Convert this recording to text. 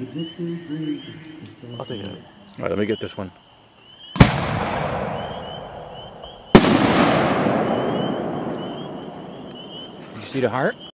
I'll take it. All right, let me get this one. You see the heart?